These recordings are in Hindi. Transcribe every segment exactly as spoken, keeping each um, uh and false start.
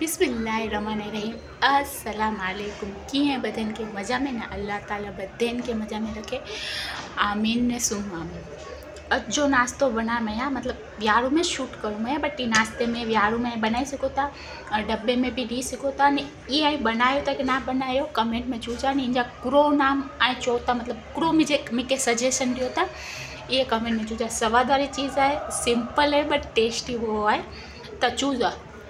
बिस्मिल्लाहिर्रहमानिर्रहीम। अस्सलाम वालेकुम। कीअं बदन के मज़ा में ना अल्लाह ताला बदन के मज़ा में रखे। आमीन ने सुन आमीन। अज जो नाश्तो बना मैं या मतलब व्यारू में शूट करूँ मैं बट ये नाश्ते में व्यारू में बनाई सको था, डब्बे में भी दी सको था ने ये आई बनायो था कि ना बनायो कमेंट में चूजा ने इंजा क्रो नाम आई चोता मतलब क्रो मुझे मुझे सजेशन दियो था ये कमेंट में चूजा। स्वाद वाली चीज़ है, सिंपल है बट टेस्टी वो है तो चूजा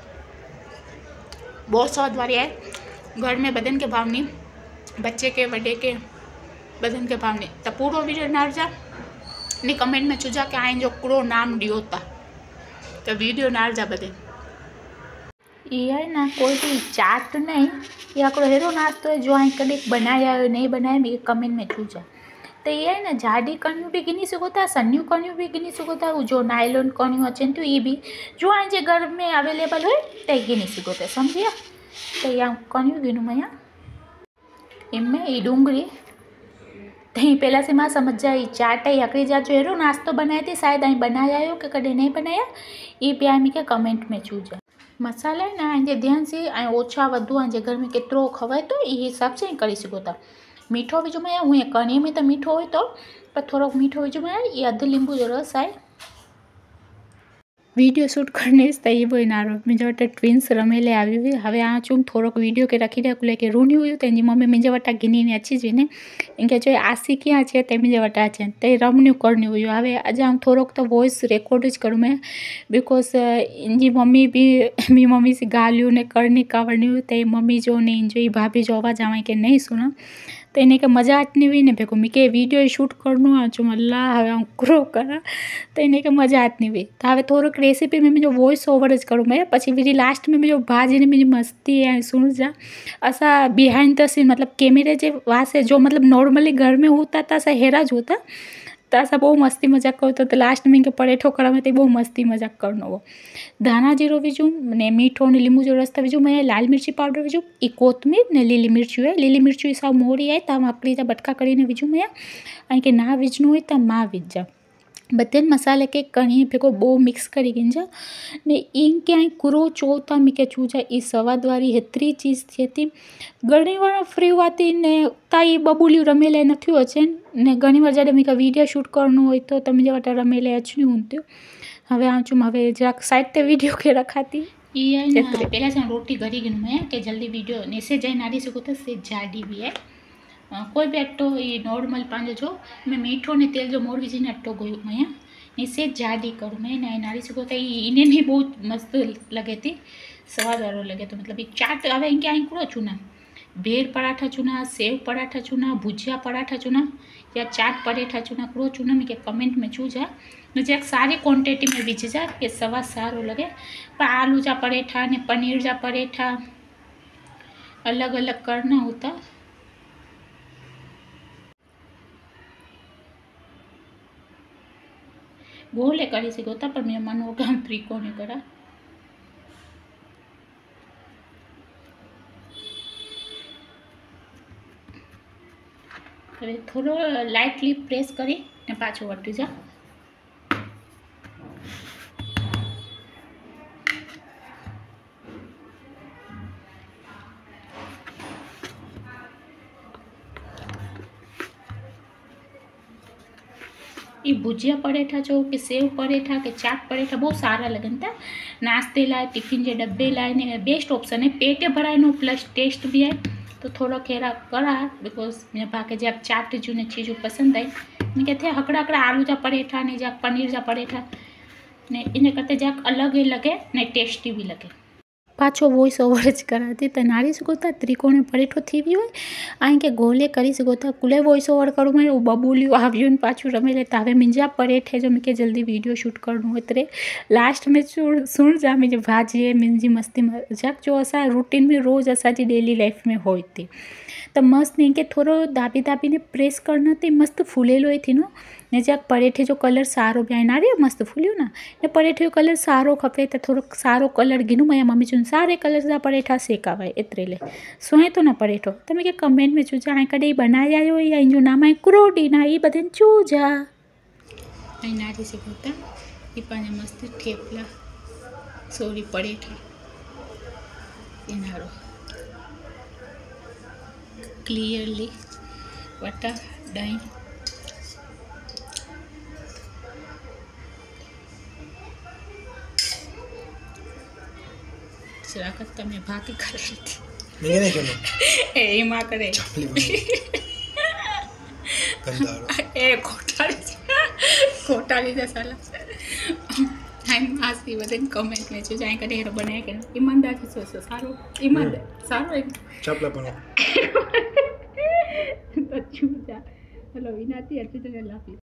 बहुत स्वाद वाली है। घर में बदन के भावनी बच्चे के बड़े के बदन के भावनी तो पूरा वीडियो ना जा ने कमेंट में चूजा के आए जो क्रो नाम दियो था तो वीडियो ना जा बदन ये है ना कोई भी चाट नहीं या कोई हेरो नाश्तो है जो आई कभी बनाया नहीं बनाया मेरे कमेंट में चूजा। तो ये है ना जाडी कणियों भी गिनी सको था, सन्यू कणियों भी गिनी सको था, जो नायलॉन कणियों अचन तो ये भी जो आज जे घर में अवेलेबल हो तो गिनी सको था समझिया। तो यहाँ कणियों गिनू मैं इनमें ये डूंगरी तो ही पहला से मां समझ जाए चाट है अकड़ी जा जो हेरो नाश्तो बनाए थे शायद आई बनाया हो कि कदे नहीं बनाया ये भी आई के कमेंट में चूजा। मसाला है ना आई ध्यान से आई ओछा वधु आई घर में केतरो खवाए तो ये हिसाब से करी सको था। मीठो विझो मैं हूँ कणी में तो मीठो हो तो पर थोड़ा मीठो विझो मैं ये अध लींबू जो रस है। वीडियो शूट करने तो ये बोई ना मुझे वटा ट्विन्स रमेले आई हुई हमें आ चूँ थोड़ोक वीडियो के रखी रखूँ लेके रूनी हुई तो मम्मी मुझे वटा गिनी ने अची जी ने इनके जो आसी क्या है तो मुझे वटा अचे तो रमन्यू करनी हुई हमें अज हम थोड़ोक तो वॉइस रिकॉर्ड ज करूँ मैं बिकॉज इनकी मम्मी भी मेरी मम्मी से गालियों ने करनी कावड़नी हुई तो मम्मी जो ने इन जो भाभी जो आवाज़ आवा के नहीं सुना तो इन्हें के मजा आटनी हुई ने भेगो मैं वीडियो शूट करनो आ चुम अल्लाह हमें हम क्रो करा तो इन्हें के मजा आटनी हुई तो हमें थोड़ोक रेसिपी में मुझे वॉइस ओवर ज करूँ मैं पची वीडियो लास्ट में मुझे भाजी ने मुझे मस्ती है सुन जा असा बिहाइंड द सीन मतलब कैमरे जे वहाँ से जो मतलब नॉर्मली घर में होता था असा हेरा ज होता तो असा बहुत मस्ती मजाक करते तो लास्ट में इनके परेठो करा तो बहुत मस्ती मजाक करनो वो धाना जीरो विझूँ ने मीठो ने लींबू जो रस विझूँ मैं लाल मिर्ची पाउडर विझूँ ई कोथमीर ने लीली मिर्ची है लीली मिर्ची साव मोड़ी है तो आकड़ी जा बटका करीने विझूँ मैं आई के ना विझनू हो तो मां विझा बधे मसाले के कणी भेगो बो मिक्स करी गिंजा ने इन क्या कुरो चोता मिके चूजा ई स्वाद वाली हेतरी चीज थी थी घणी वार फ्री वाती ने ताई बबूली रमेले नथी अचे ने घणी वार जडे मिका वीडियो शूट करनो होय तो तमे वटा रमेले अचनी होंत्यो हवे आ चुम हवे जरा साइड ते वीडियो के रखाती ये है ना पहला से रोटी घरी गिन मैं के जल्दी वीडियो नेसे जाई नाडी सको तो से जाडी भी है कोई भी अट्टो ये नॉर्मल पाँच जो मैं मीठो ने तेल जो मोड़ विझी अट्टो गयो मैं इसे जाडी करूँ मैं ना नारी सको तो इन्हें नहीं बहुत मस्त लगे थी स्वाद वालो लगे तो मतलब ये चाट हमें इनके आई कूड़ो चूना भेड़ पराठा चूना सेव पराठा चूना भुजिया पराठा चूना या चाट पराठा चूना कूड़ो चूना मैं कमेंट में चूजा मुझे एक सारी क्वांटिटी में विझी जा के स्वाद सारो लगे पर आलू जा पराठा ने पनीर जा पराठा अलग अलग करना होता गोले करी सको था पर मेरा मन होगा हम त्रिकोण करा थोड़ो लाइटली प्रेस करी ने पाछो वटी जा ये भुजिया पराठा जो कि सेव पराठा के चाट पराठा बहुत सारा लगन था नाश्ते लाए टिफिन के डब्बे लाए ने बेस्ट ऑप्शन है पेटे भराए नो प्लस टेस्ट भी है तो थोड़ा खेरा करा बिकॉज मेरे बाके जब चाट जो ने चीज़ों पसंद आई मैं कहते हैं हकड़ा हकड़ा आलू जा पराठा ने जा पनीर जा पराठा ने इन्हें करते जा अलग ही लगे ने टेस्टी भी लगे पाछो वॉइस ओवर ज कराती तो नारी सको था त्रिकोण परेठो थी भी हो आई के गोले करी सको था कुले वॉइस ओवर करूँ मैं वो बबूलियों आव्यो ने पाछू रमेले तो हमें मुंहिंजा परेठे जो मूंखे जल्दी वीडियो शूट करणो हो एतिरे लास्ट में सुन जा मुंहिंजी भाजी मुंहिंजी मस्ती मजाक जो असां रूटीन में रोज़ असांजी डेली लाइफ में होई थी तो मस्त इनके थोड़ो दाबी दाबी ने प्रेस करना थी मस्त फूलेलो ही थी नो ने जाक परेठे जो कलर सारो भी आई नारी मस्त फूलियो ना ने परेठे जो कलर सारो खपे तो थोड़ो सारो कलर गिनू मैं मम्मी चुन सारे कलर जा परेठा सेकावाय एतरे ले सोए तो ना परेठो तो मैं कमेंट में चूजा आई कॾहिं बनाया हो या इन जो नाम है क्रोडी ना ये बधन चूजा आई नारी से होता ये पाने मस्त ठेपला सॉरी परेठा एनारो क्लियरली वटा दही सिराकत तमे बाकी कर रही थी मैं नहीं चलो ए मां करे चपली बनी कंदारो ए कोटाली कोटाली दे साला हम आसी बदन कमेंट में जो जाए करे बनाए के ईमानदार से सोचो सारो ईमानदार सारो चपला बनो तो छू जा हेलो विनाती अच्छी तरह लाफी